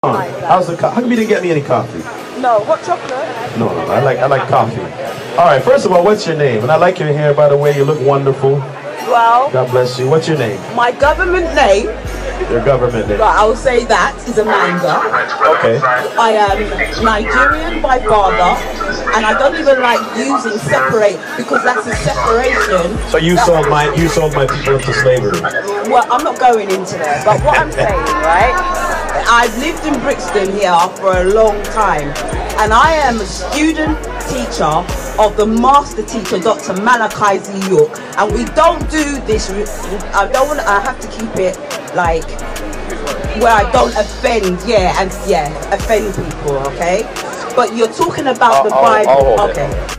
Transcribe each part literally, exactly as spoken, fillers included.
Like How's the co how come you didn't get me any coffee? No, what chocolate? No, no, no, I like I like coffee. All right, first of all, what's your name? And I like your hair, by the way. You look wonderful. Well, God bless you. What's your name? My government name. Your government name. Right, I'll say that is Amanda. Okay. I am Nigerian by father, and I don't even like using separate because that's a separation. So you sold my you sold my people into slavery. Well, I'm not going into there, but what I'm saying, right? I've lived in Brixton here for a long time, and I am a student teacher of the master teacher, Doctor Malachi Z. York, and we don't do this. I don't want. I have to keep it like where I don't offend. Yeah, and yeah, offend people. Okay, but you're talking about the Bible. I'll, I'll okay. It.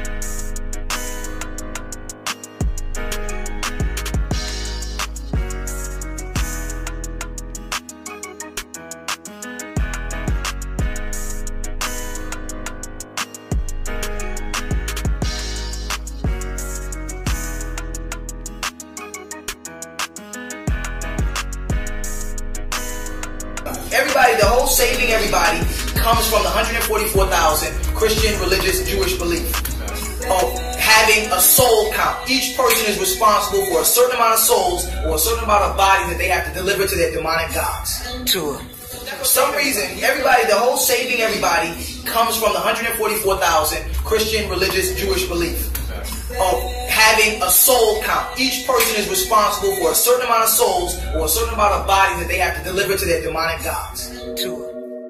Everybody, the whole saving everybody comes from the one hundred forty-four thousand Christian, religious, Jewish belief of having a soul count. Each person is responsible for a certain amount of souls or a certain amount of bodies that they have to deliver to their demonic gods. Sure. For some reason, everybody, the whole saving everybody comes from the one hundred forty-four thousand Christian, religious, Jewish belief of having a soul count. Each person is responsible for a certain amount of souls or a certain amount of bodies that they have to deliver to their demonic gods. Sure.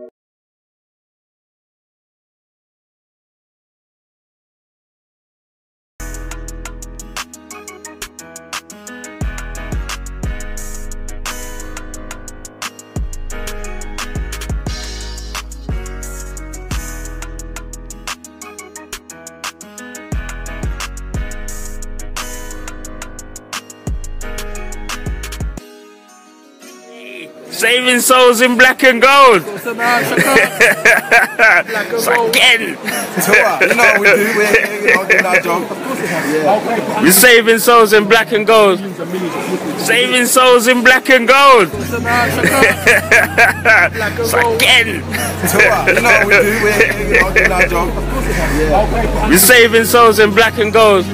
Saving souls in black and gold. So again. You know what we do, we're doing our job. We're saving souls in black and gold. Saving souls in black and gold. So again. You know what we do, we're doing our job. We're saving souls in black and gold.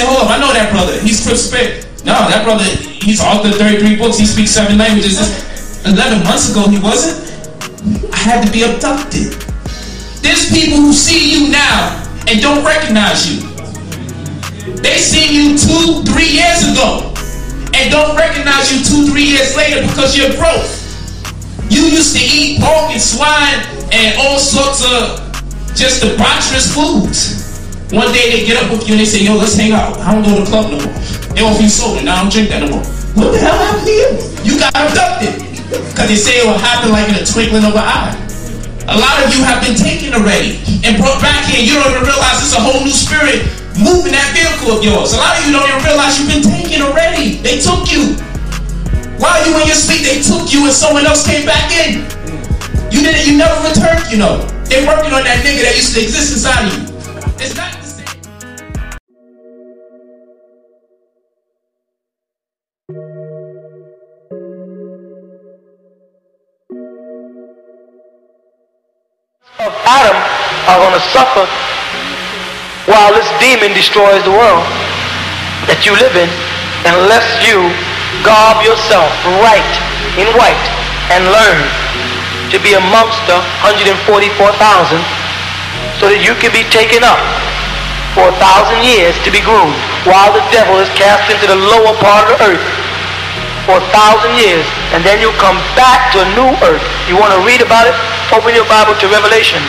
say, hold up, I know that brother. He's Chris. No, that brother, he's authored thirty-three books. He speaks seven languages. eleven months ago, he wasn't. I had to be abducted. There's people who see you now and don't recognize you. They seen you two, three years ago and don't recognize you two, three years later because you're broke. You used to eat pork and swine and all sorts of just debaucherous foods. One day they get up with you and they say, yo, let's hang out. I don't go to the club no more. They offer you soda, now I don't drink that no more. What the hell happened to you? You got abducted. Because they say it will happen like in a twinkling of an eye. A lot of you have been taken already and brought back here. You don't even realize it's a whole new spirit moving that vehicle of yours. A lot of you don't even realize you've been taken already. They took you. While you in your sleep, they took you and someone else came back in. You didn't, you never returned, you know. They're working on that nigga that used to exist inside of you. It's not the same. Of Adam are going to suffer while this demon destroys the world that you live in, unless you garb yourself right in white and learn to be amongst the one hundred forty-four thousand so that you can be taken up for a thousand years to be groomed while the devil is cast into the lower part of the earth for a thousand years, and then you come back to a new earth. You want to read about it? Open your Bible to Revelations.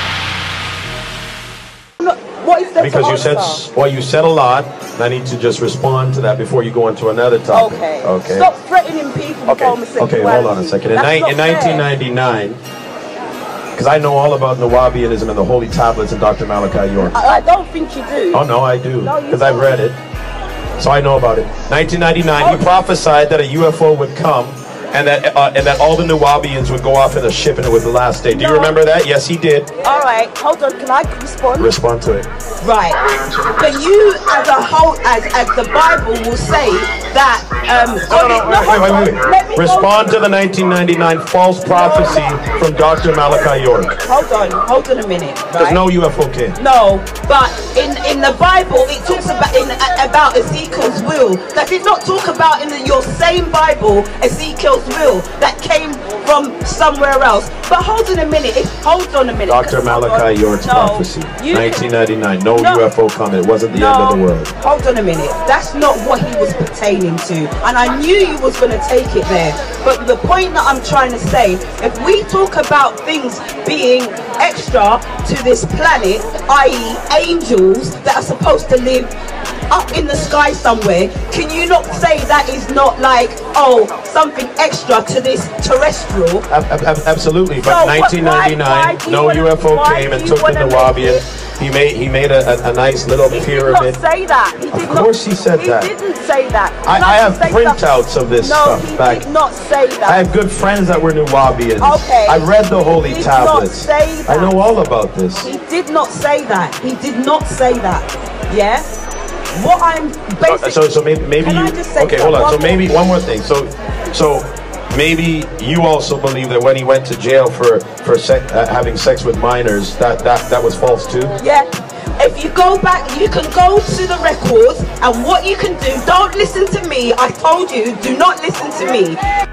What is the Because you said, well, you said a lot, and I need to just respond to that before you go into another topic. Okay. Okay. Stop threatening people with Okay. homosexuality. Okay, hold on a second. In, That's ni not in fair. nineteen ninety-nine, because I know all about Nawabianism and the Holy Tablets and Doctor Malachi York. I, I don't think you do. Oh no, I do, No, you because I've don't. read it. So I know about it. nineteen ninety-nine, he prophesied that a U F O would come, and that uh, and that all the Nawabians would go off in a ship, and it was the last day. Do you No. remember that? Yes, he did. All right, hold on. Can I respond? Respond to it. Right. But you, as a whole, as as the Bible will say that. Um, No, no, no, wait, wait, wait, wait. Let me Respond go. to the nineteen ninety-nine false prophecy from Doctor Malachi York. Hold on, hold on a minute. There's Right? no U F O came. No, but in in the Bible it talks about in about Ezekiel's will. That did not talk about in the, your same Bible Ezekiel's will that came from somewhere else. But hold on a minute. It, hold on a minute. Doctor Hold on. Malachi York's No, prophecy. you- nineteen ninety-nine. No, No. U F O coming. It wasn't the no, end of the world. Hold on a minute. That's not what he was pertaining to. And I knew you was going to take it there. But the point that I'm trying to say, if we talk about things being extra to this planet, that is angels that are supposed to live up in the sky somewhere, can you not say that is not like, oh, something extra to this terrestrial? Ab ab absolutely, but So what- nineteen ninety-nine, why- why do you no wanna- U F O why came do and you took the wanna make Nawabian. it- He made he made a, a, a nice little He pyramid. did not say that. He did Of course not, he said that. He didn't say that. I, Can I have just say printouts something? of this no, stuff he back. did not say that. I have good friends that were Nawabians. Okay. I read the Holy He did Tablets. not say that. I know all about this. He did not say that. He did not say that. Yeah? What I'm basically... So so maybe maybe Can you I just say okay that hold on. one So more maybe thing? one more thing. So so maybe you also believe that when he went to jail for for se uh, having sex with minors, that that that was false too. Yeah. If you go back, you can go to the records, and what you can do, don't listen to me. I told you, do not listen to me.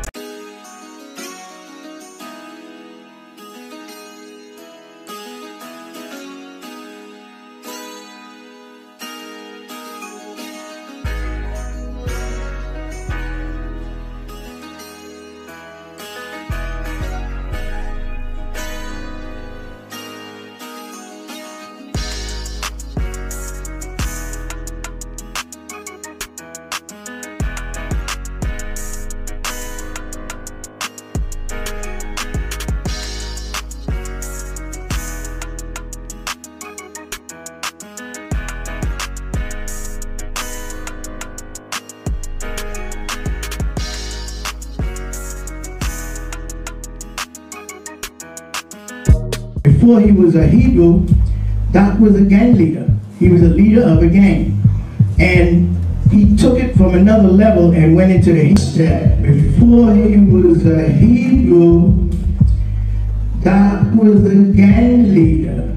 Before he was a Hebrew, Doc was a gang leader. He was a leader of a gang. And he took it from another level and went into the Hebrew. Before he was a Hebrew, Doc was a gang leader.